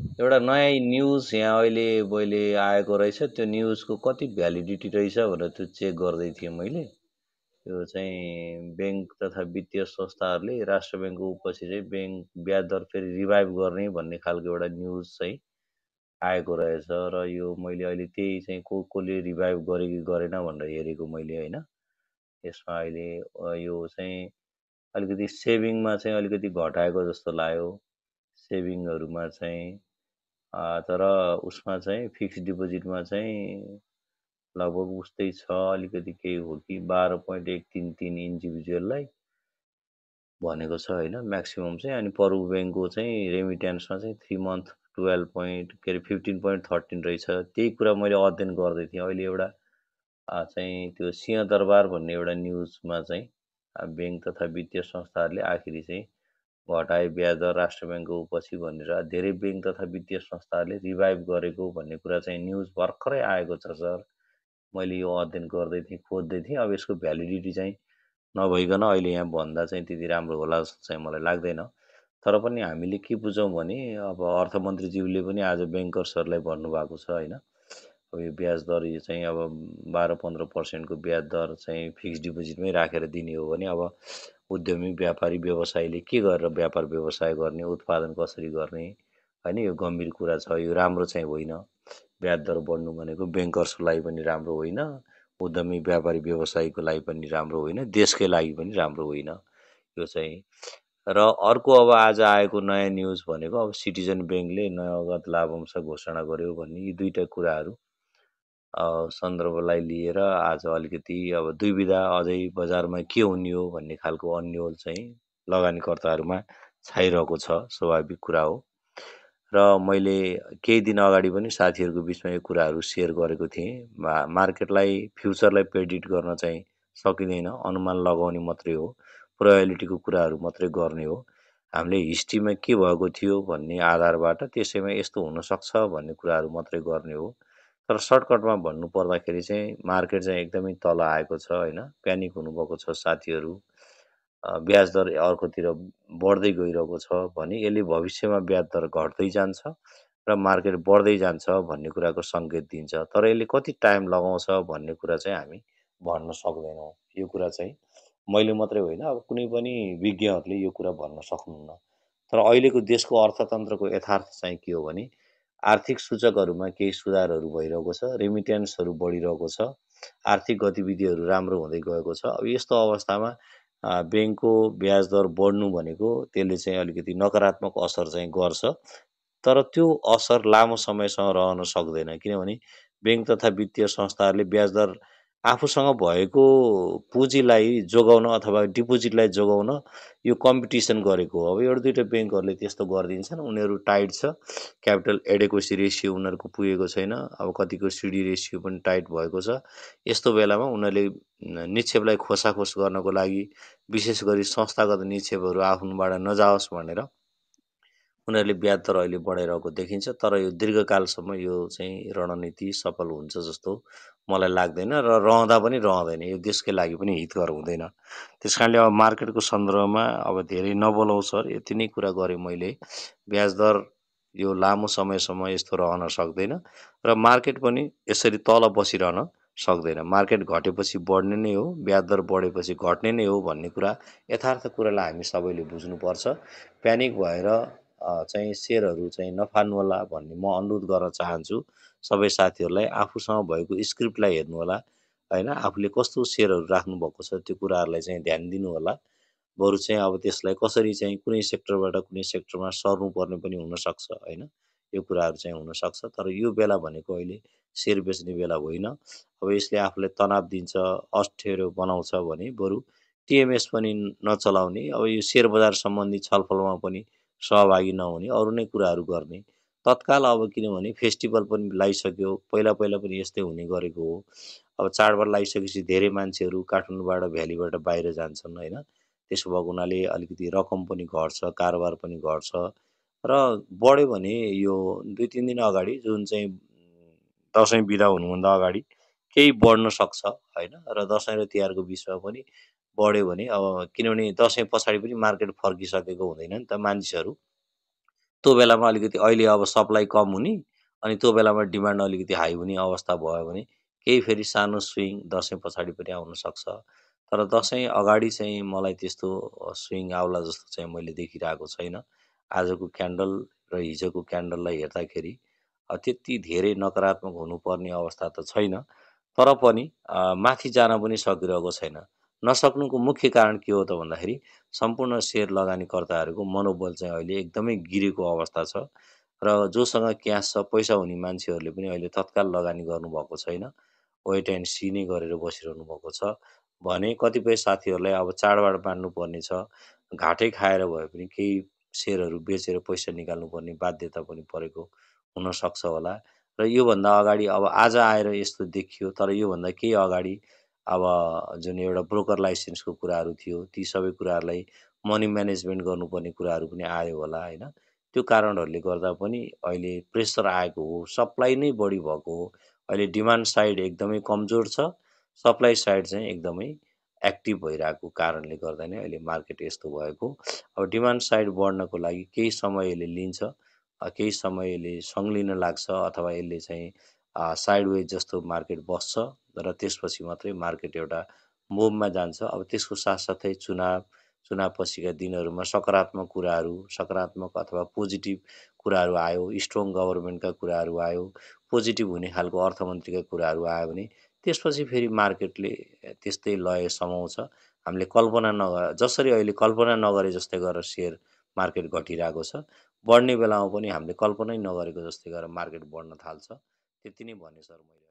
एउटा नयाँ न्युज यहाँ अहिले मैले आएको रहेछ, त्यो न्युजको कति भ्यालिडिटी रहेछ भनेर त्यो चेक गर्दै थिएँ मैले। त्यो चाहिँ ब्याङ्क तथा वित्तीय संस्थाहरूले राष्ट्र ब्याङ्कको पछि चाहिँ ब्याङ्क ब्याज दर फेरि रिभाइभ गर्ने भन्ने खालको एउटा न्युज चाहिँ आएको रहेछ। र यो मैले अहिले त्यही चाहिँ कसले रिभाइभ गरे कि गरेन भनेर हेरेको मैले होइन। यसमा अहिले यो चाहिँ अलिकति सेभिङमा चाहिँ अलिकति घटाएको जस्तो लाग्यो। सेभिङहरूमा चाहिँ तर उसमा चाहिँ फिक्स डिपोजिटमा चाहिँ लगभग उस्तै छ, अलिकति केही हो कि 12.133 इन्डिभिजुअललाई भनेको छ होइन म्याक्सिमम् चाहिँ। अनि अरू ब्याङ्कको चाहिँ रेमिट्यान्समा चाहिँ 3 मन्थ 12 पोइन्ट के अरे 15.13 रहेछ। त्यही कुरा मैले अध्ययन गर्दै थिएँ। अहिले एउटा चाहिँ त्यो सिंहदरबार भन्ने एउटा न्युजमा चाहिँ ब्याङ्क तथा वित्तीय संस्थाहरूले आखिरी चाहिँ घटाए ब्याज दर राष्ट्र ब्याङ्कको पछि भनेर धेरै ब्याङ्क तथा वित्तीय संस्थाहरूले रिभाइभ गरेको भन्ने कुरा चाहिँ न्युज भर्खरै आएको छ सर। मैले यो अध्ययन गर्दै थिएँ, खोज्दै थिएँ। अब यसको भ्यालिडिटी चाहिँ नभइकन अहिले यहाँ भन्दा चाहिँ त्यति राम्रो होला जस्तो चाहिँ मलाई लाग्दैन। तर पनि हामीले के बुझौँ भने अब अर्थमन्त्रीज्यूले पनि आज ब्याङ्कर्सहरूलाई भन्नुभएको छ होइन। अब यो ब्याज दर यो चाहिँ अब 12-15% ब्याज दर चाहिँ फिक्स डिपोजिटमै राखेर दिने हो भने अब उद्यमी व्यापारी व्यवसायीले के गरेर व्यापार व्यवसाय गर्ने, उत्पादन कसरी गर्ने होइन, यो गम्भीर कुरा छ। यो राम्रो चाहिँ होइन। ब्याज दर बढ्नु भनेको ब्याङ्कर्सको लागि पनि राम्रो होइन, उद्यमी व्यापारी व्यवसायीको लागि पनि राम्रो होइन, देशकै लागि पनि राम्रो होइन यो चाहिँ। र अर्को अब आज आएको नयाँ न्युज भनेको अब सिटिजन ब्याङ्कले नगद लाभांश घोषणा गर्यो भन्ने यी दुईटा कुराहरू सन्दर्भलाई लिएर आज अलिकति अब दुविधा अझै बजारमा के हुने हो भन्ने खालको अन्योल चाहिँ लगानीकर्ताहरूमा छाइरहेको छ, स्वाभाविक कुरा हो। र मैले केही दिन अगाडि पनि साथीहरूको बिचमा यो कुराहरू सेयर गरेको थिएँ। मार्केटलाई फ्युचरलाई प्रेडिक्ट गर्न चाहिँ सकिँदैन, अनुमान लगाउने मात्रै हो, प्रोबेबिलिटीको कुराहरू मात्रै गर्ने हो। हामीले हिस्ट्रीमा के भएको थियो भन्ने आधारबाट त्यसैमा यस्तो हुनसक्छ भन्ने कुराहरू मात्रै गर्ने हो। तर सर्टकटमा भन्नु पर्दाखेरि चाहिँ मार्केट चाहिँ एकदमै तल आएको छ होइन, प्यानिक हुनुभएको छ साथीहरू। ब्याज दर अर्कोतिर बढ्दै गइरहेको छ भने यसले भविष्यमा ब्याज दर घट्दै जान्छ र मार्केट बढ्दै जान्छ भन्ने कुराको सङ्केत दिन्छ। तर यसले कति टाइम लगाउँछ भन्ने कुरा चाहिँ हामी भन्न सक्दैनौँ। यो कुरा चाहिँ मैले मात्रै होइन, अब कुनै पनि विज्ञहरूले यो कुरा भन्न सक्नुहुन्न। तर अहिलेको देशको अर्थतन्त्रको यथार्थ चाहिँ के हो भने आर्थिक सूचकहरूमा केही सुधारहरू भइरहेको छ, रेमिट्यान्सहरू बढिरहेको छ, आर्थिक गतिविधिहरू राम्रो हुँदै गएको छ। अब यस्तो अवस्थामा ब्याङ्कको ब्याज दर बढ्नु भनेको त्यसले चाहिँ अलिकति नकारात्मक असर चाहिँ गर्छ। तर त्यो असर लामो समयसम्म रहन सक्दैन, किनभने ब्याङ्क तथा वित्तीय संस्थाहरूले ब्याज दर आफूसँग भएको पुँजीलाई जोगाउन अथवा डिपोजिटलाई जोगाउन यो कम्पिटिसन गरेको हो। अब एउटा दुइटा ब्याङ्कहरूले त्यस्तो गरिदिन्छन्, उनीहरू टाइट छ, क्यापिटल एडेक्वेसी रेसियो उनीहरूको पुगेको छैन, अब कतिको सिडी रेसियो पनि टाइट भएको छ। यस्तो बेलामा उनीहरूले निक्षेपलाई खोसाखोस गर्नको लागि विशेष गरी संस्थागत निक्षेपहरू आफ्नोबाट नजाओस् भनेर उनीहरूले ब्याज दर अहिले बढाइरहेको देखिन्छ। तर यो दीर्घकालसम्म यो चाहिँ रणनीति सफल हुन्छ जस्तो मलाई लाग्दैन र रहँदा पनि रहँदैन, यो देशकै लागि पनि हितकर हुँदैन। त्यस कारणले अब मार्केटको सन्दर्भमा अब धेरै नबोलाउँ सर, यति नै कुरा गरेँ मैले। ब्याज दर यो लामो समयसम्म यस्तो रहन सक्दैन र मार्केट पनि यसरी तल बसिरहन सक्दैन। मार्केट घटेपछि बढ्ने नै हो, ब्याज दर बढेपछि घट्ने नै हो भन्ने कुरा, यथार्थ कुरालाई हामी सबैले बुझ्नुपर्छ। प्यानिक भएर चाहिँ सेयरहरू चाहिँ नफाल्नु होला भन्ने म अनुरोध गर्न चाहन्छु सबै साथीहरूलाई। आफूसँग भएको स्क्रिप्टलाई हेर्नु होला होइन, आफूले कस्तो सेयरहरू राख्नुभएको छ त्यो कुराहरूलाई चाहिँ ध्यान दिनु होला। बरु चाहिँ अब त्यसलाई कसरी चाहिँ कुनै सेक्टरबाट कुनै सेक्टरमा सर्नुपर्ने पनि हुनसक्छ होइन, यो कुराहरू चाहिँ हुनसक्छ। तर यो बेला भनेको अहिले सेयर बेच्ने बेला होइन। अब यसले आफूलाई तनाव दिन्छ, अप्ठ्यारो बनाउँछ भने बरु टिएमएस पनि नचलाउने, अब यो सेयर बजार सम्बन्धी छलफलमा पनि सहभागी नहुने, अरू नै कुराहरू गर्ने तत्काल। अब किनभने फेस्टिभल पनि लगाइसक्यो, पहिला पहिला पनि यस्तै हुने गरेको हो। अब चाडबाड लगाइसकेपछि धेरै मान्छेहरू काठमाडौँबाट भ्यालीबाट बाहिर जान्छन् होइन, त्यसो भएको हुनाले अलिकति रकम पनि घट्छ, कारोबार पनि घट्छ। र बढ्यो भने यो 2-3 दिन अगाडि जुन चाहिँ दसैँ बिदा हुनुभन्दा अगाडि केही बढ्न सक्छ होइन। र दसैँ र तिहारको बिचमा पनि बढ्यो भने अब किनभने दसैँ पछाडि पनि मार्केट फर्किसकेको हुँदैन नि त, मानिसहरू त्यो बेलामा अलिकति अहिले अब सप्लाई कम हुने अनि त्यो बेलामा डिमान्ड अलिकति हाई हुने अवस्था भयो भने केही फेरि सानो स्विङ दसैँ पछाडि पनि आउनसक्छ। तर दसैँ अगाडि चाहिँ मलाई त्यस्तो स्विङ आउला जस्तो चाहिँ मैले देखिरहेको छैन। आजको क्यान्डल र हिजोको क्यान्डललाई हेर्दाखेरि त्यति धेरै नकारात्मक हुनुपर्ने अवस्था त छैन। तर पनि माथि जान पनि सकिरहेको छैन। नसक्नुको मुख्य कारण के हो त भन्दाखेरि सम्पूर्ण सेयर लगानीकर्ताहरूको मनोबल चाहिँ अहिले एकदमै गिरेको अवस्था छ र जोसँग क्यास छ, पैसा हुने मान्छेहरूले पनि अहिले तत्काल लगानी गर्नुभएको छैन। वेट एन्ड सी नै गरेर बसिरहनु भएको छ भने कतिपय साथीहरूलाई अब चाडबाड बाँड्नुपर्ने छ। घाटै खाएर भए पनि केही सेयरहरू बेचेर पैसा निकाल्नुपर्ने बाध्यता पनि परेको हुनसक्छ होला। र योभन्दा अगाडि अब आज आएर यस्तो देखियो, तर योभन्दा केही अगाडि अब जुन एउटा ब्रोकर लाइसेन्सको कुराहरू थियो, ती सबै कुराहरूलाई मनी म्यानेजमेन्ट गर्नुपर्ने कुराहरू पनि आयो होला होइन। त्यो कारणहरूले गर्दा पनि अहिले प्रेसर आएको हो, सप्लाई नै बढी भएको हो। अहिले डिमान्ड साइड एकदमै कमजोर छ, सप्लाई साइड चाहिँ एकदमै एक्टिभ भइरहेको कारणले गर्दा नै अहिले मार्केट यस्तो भएको। अब डिमान्ड साइड बढ्नको लागि केही समय यसले लिन्छ, केही समय यसले सङ्लिन लाग्छ अथवा यसले चाहिँ साइडवेज जस्तो मार्केट बस्छ र त्यसपछि मात्रै मार्केट एउटा मुभमा जान्छ। अब त्यसको साथसाथै चुनावपछिका दिनहरूमा सकारात्मक कुराहरू, सकारात्मक अथवा पोजिटिभ कुराहरू आयो, स्ट्रङ गभर्मेन्टका कुराहरू आयो, पोजिटिभ हुने खालको अर्थमन्त्रीका कुराहरू आयो भने त्यसपछि फेरि मार्केटले त्यस्तै लय समाउँछ। हामीले कल्पना जसरी अहिले कल्पना नगरे जस्तै गरेर सेयर मार्केट घटिरहेको छ, बढ्ने बेलामा पनि हामीले कल्पनै नगरेको जस्तै गरेर मार्केट बढ्न थाल्छ। त्यति नै भने सर मैले।